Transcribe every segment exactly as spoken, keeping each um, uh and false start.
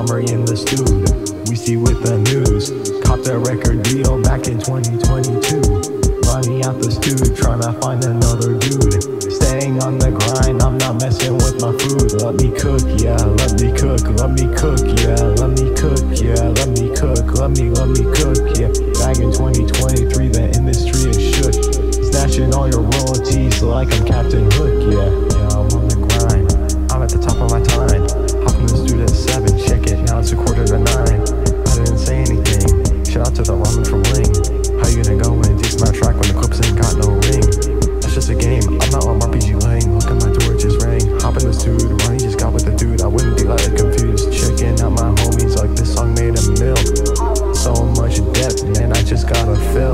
Sombre in the studio, we see with the news. Caught the record deal back in twenty twenty-two. Running out the studio, trying to find another dude. Staying on the grind, I'm not messing with my food. Let me cook, yeah, let me cook, let me cook, yeah, let me cook, yeah, let me cook, let me, let me cook, yeah. Back in twenty twenty-three, the industry is shook. Snatching all your royalties like I'm Captain Hook, yeah. Yeah, I'm on the grind, I'm at the top of my time. Hop in the studio at seven, check it, now it's a quarter to nine. I didn't say anything, shout out to the ramen from Ling. How you gonna go in deep my track when the clips ain't got no ring? That's just a game, I'm not on R P G lane. Look at my door, it just rang. Hop in the studio, Ronnie just got with the dude. I wouldn't be like confused, checking out my homies like this song made a mill. So much depth, man, I just gotta fill.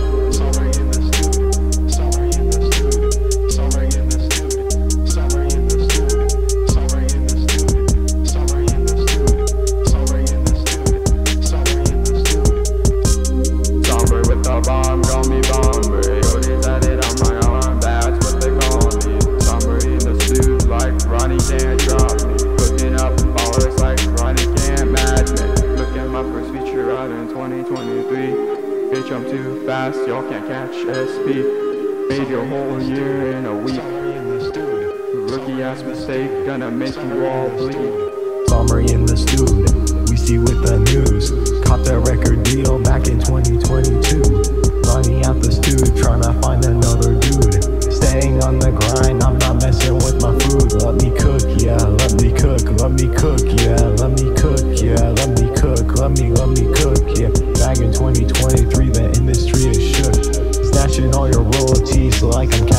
Bomb, call me Bomber. Yo, they said it on my arm, that's what they call me. Sombre in the suit, like Ronnie can't drop me. Cooking up ballers like Ronnie can't match me. Look at my first feature out in twenty twenty-three. Bitch, I'm too fast, y'all can't catch S P. Made your whole year in a week. Rookie ass mistake, gonna make you all bleed. Sombre in the studio, we see with the news. Caught the record deal back in twenty twenty-two. Running out the studio, trying to find another dude. Staying on the grind, I'm not messing with my food. Let me cook, yeah, let me cook, let me cook, yeah, let me cook, yeah, let me cook, let me, let me cook, yeah. Back in twenty twenty-three, the industry is shook. Snatching all your royalties like I'm